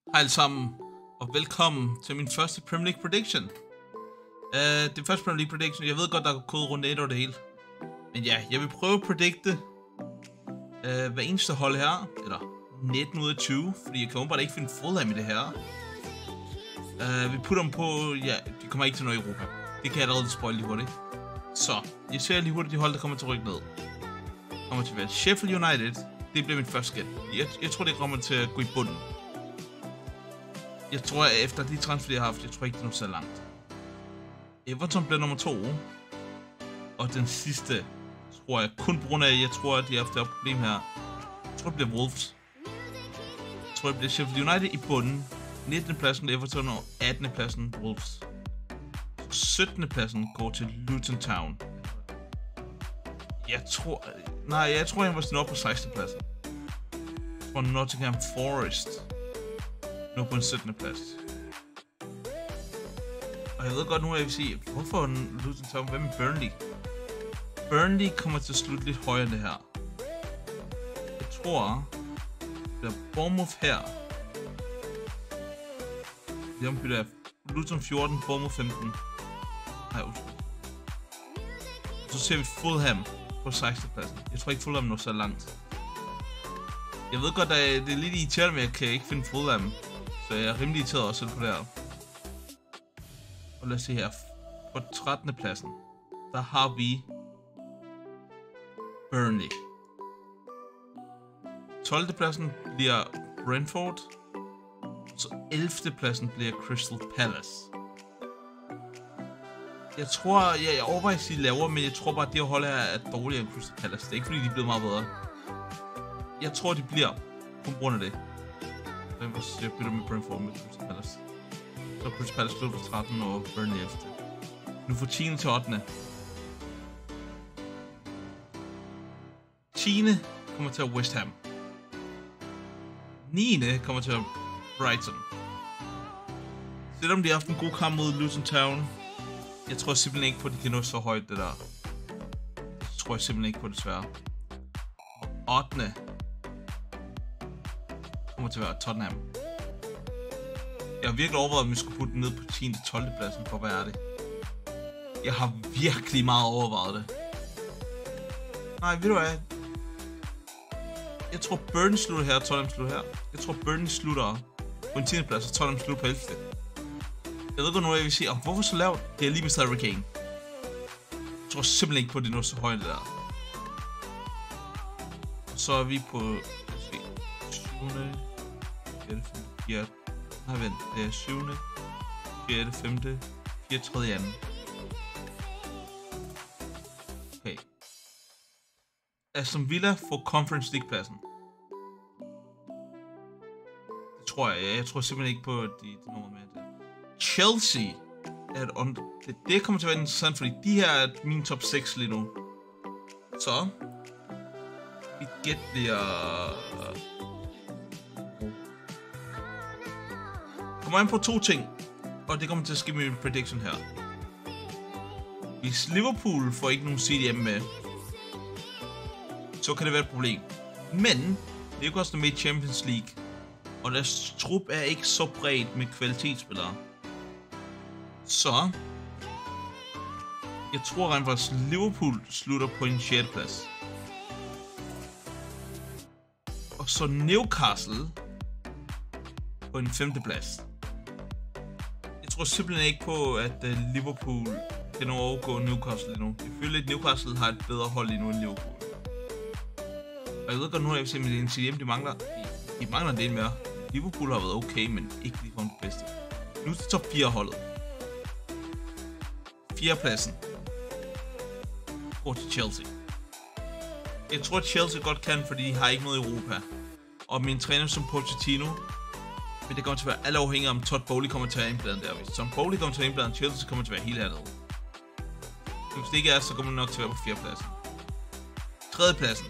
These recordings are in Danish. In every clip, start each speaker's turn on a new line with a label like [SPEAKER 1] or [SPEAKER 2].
[SPEAKER 1] Hej alle sammen, og velkommen til min første Premier League prediction. Det første Premier League prediction, jeg ved godt, der er kode rundt 1 over det hele. Men ja, jeg vil prøve at predikte hver eneste hold her, eller 19 ud af 20, fordi jeg kan åbenbart ikke finde Fulham i det her. Vi putter dem på, ja, de kommer ikke til noget i Europa. Det kan jeg allerede spoil lige hurtigt. Så, jeg ser lige hurtigt de hold, der kommer til at rykke ned. Kommer til at være Sheffield United, det bliver mit første gæt. Jeg tror, det kommer til at gå i bunden. Jeg tror, at efter de transfer, jeg har haft, jeg tror ikke, det er noget så langt. Everton bliver nummer 2. Og den sidste, tror jeg, kun på grund af, at jeg tror, at de har haft et problem her. Jeg tror, det bliver Wolves. Jeg tror, det bliver Sheffield United i bunden. 19. pladsen Everton og 18. pladsen Wolves. 17. pladsen går til Luton Town. Jeg tror, jeg var sådan op på 16. pladsen. Jeg tror, Nottingham Forest nu på en 17. plads. Og jeg ved godt nu, at jeg vil sige, hvorfor Luton Town? Hvad med Burnley? Burnley kommer til at slutte lidt højere end det her. Jeg tror, der er Bournemouth her. Det ombytter af Luton 14, Bournemouth 15. Nej, så ser vi Fulham på 16. pladsen. Jeg tror ikke Fulham når så langt. Jeg ved godt, at det er lidt irriterende, men jeg kan ikke finde Fulham. Så jeg er rimelig irriteret også på det her. Og lad os se her. På 13. pladsen, der har vi Burnley. 12. pladsen bliver Brentford. Så 11. pladsen bliver Crystal Palace. Jeg tror, jeg overvejer at sige lavere, men jeg tror bare, at det hold her er dårligere end Crystal Palace. Det er ikke fordi, de er blevet meget bedre. Jeg tror, de bliver på grund af det. Jeg bytter med Brentford med Crystal Palace. Så Crystal Palace slutter på 13 og Burnley efter. Nu får 10. til 8. 10. kommer til West Ham. 9. kommer til Brighton. Selvom de har haft en god kamp mod Luton Town, jeg tror simpelthen ikke på, at de kan nå så højt det der. Det tror jeg simpelthen ikke på, desværre. 8. kommer til at være Tottenham. Jeg har virkelig overvejet, om vi skulle putte den ned på 10. til 12. pladsen, for hvad er det? Jeg har virkelig meget overvejet det. Nej, ved du hvad? Jeg tror Burnley slutter her, og Tottenham slutter her. Jeg tror Burnley slutter på en 10. plads, og Tottenham slutter på 11. Jeg ved godt nu, jeg vil sige, hvorfor så lavt? Det er lige med Harry Kane. Jeg tror simpelthen ikke på, at det er noget så højt det der. Og så er vi på 7. Nej, vent. Det er 7. 4. 5. 4. 3. 2. Okay. Aston Villa får Conference League-pladsen. Det tror jeg. Jeg tror simpelthen ikke på, at de når med det. Chelsea er det kommer til at være interessant, fordi de her er min top 6 lige nu. Så mit gæt bliver kommer an på 2 ting, og det kommer til at ske med min prediction her. Hvis Liverpool får ikke nogen CDM med, så kan det være et problem. Men det er jo også med i Champions League, og deres trup er ikke så bredt med kvalitetsspillere. Så jeg tror rent faktisk Liverpool slutter på en 6. plads. Og så Newcastle på en 5. plads. Jeg tror simpelthen ikke på, at Liverpool kan overgå Newcastle endnu. Jeg føler, at Newcastle har et bedre hold endnu end Liverpool. Og jeg ved godt nu, at jeg vil se, at det er en CDM, de mangler en del mere. Liverpool har været okay, men ikke lige det bedste. Nu er det top 4 holdet. 4. pladsen går til Chelsea. Jeg tror, at Chelsea godt kan, fordi de har ikke noget i Europa. Og min træner som Pochettino, men det kommer til at være alle afhængige om Todd Bowley kommer til at have indbladen der. Hvis Todd Bowley kommer til at have indbladen, Chelsea kommer til at være helt hernede. Hvis det ikke er, så kommer det nok til at være på 4. pladsen. 3. pladsen.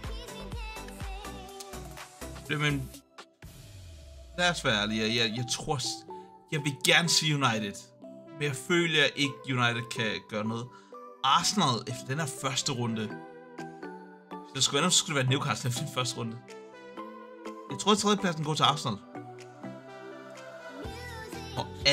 [SPEAKER 1] Men lad os være ærlige. Jeg tror, jeg vil gerne sige United. Men jeg føler ikke, United kan gøre noget. Arsenal efter den her første runde. Hvis det skulle være, så skulle det være Newcastle efter den første runde. Jeg tror, at 3. pladsen går til Arsenal.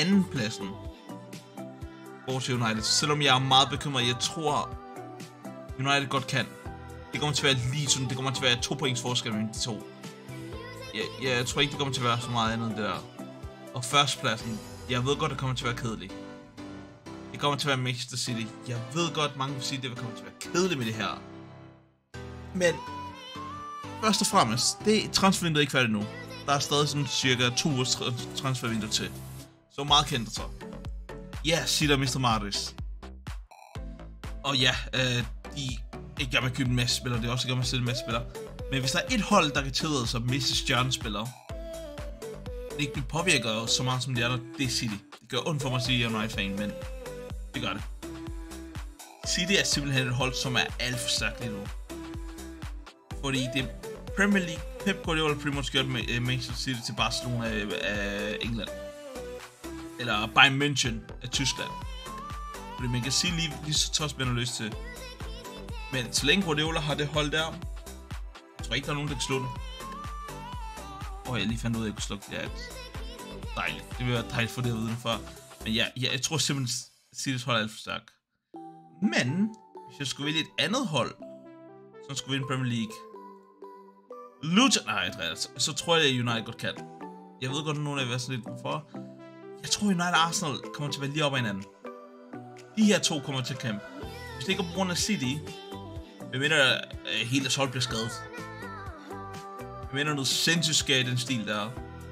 [SPEAKER 1] anden pladsen går til United. Selvom jeg er meget bekymret, jeg tror United godt kan. Det kommer til at være lige sådan, det kommer til at være 2 points forskel mellem de to. Jeg tror ikke, det kommer til at være så meget andet end det der. Og førstepladsen, jeg ved godt, det kommer til at være kedeligt. Det kommer til at være Manchester City. Jeg ved godt, mange vil sige, at det kommer til at være kedeligt med det her. Men først og fremmest, transfervinduet er ikke færdigt nu. Der er stadig sådan cirka 2 ugers transfervindue til. Så meget kendt det så. Ja, City og Mr. Maris. Og ja, de ikke gør med at købe en masse spillere, det er også ikke gør med at sælge en masse spillere. Men hvis der er et hold, der kan tillade sig at miste stjernespillere, det ikke påvirker så meget som de andre, det er City. Det gør ondt for mig at sige, at jeg er United-fan, men det gør det. City er simpelthen et hold, som er alt for stærkt lige nu. Fordi det Premier League, Pep Guardiola primært gjort med Manchester City til Barcelona af England. Eller Bayern München af Tyskland. Fordi man kan sige lige så tosset, man har lyst til. Men så længe Guardiola har det hold der, jeg tror ikke, der er nogen, der kan slå den. Jeg lige fandt ud af, at jeg kunne slukke det. Dejligt. Det vil være dejligt for det at vide for. Men ja, jeg tror simpelthen, at City's hold er alt for stærk. Men hvis jeg skulle vælge et andet hold, som skulle vinde Premier League, Luton, så tror jeg, at United godt kan. Jeg ved godt, at nogen af jer vil være sådan lidt for. Jeg tror, United og Arsenal kommer til at være lige op ad hinanden. De her to kommer til at kæmpe. Hvis det ikke er på grund af City, medmindre hele deres hold bliver skadet. Medmindre noget sindssygt skade i den stil der.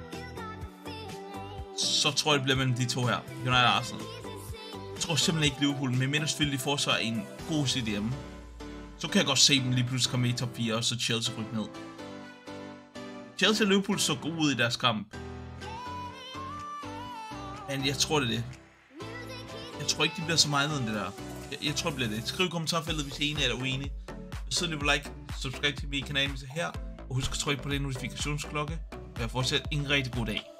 [SPEAKER 1] Så tror jeg, det bliver mellem de to her. United og Arsenal. Jeg tror simpelthen ikke Liverpool, medmindre selvfølgelig de får sig en god City hjemme. Så kan jeg godt se dem lige pludselig komme i top 4, og så Chelsea rykke ned. Chelsea og Liverpool så gode ud i deres kamp. Men jeg tror, det er det. Jeg tror ikke, de bliver så meget end det der. Jeg tror, det bliver det. Skriv i kommentarfeltet, hvis I er enige eller uenige. Så lige like, subscribe til min kanal, hvis I er her. Og husk at trykke på den notifikationsklokke. Og jeg fortsætter en rigtig god dag.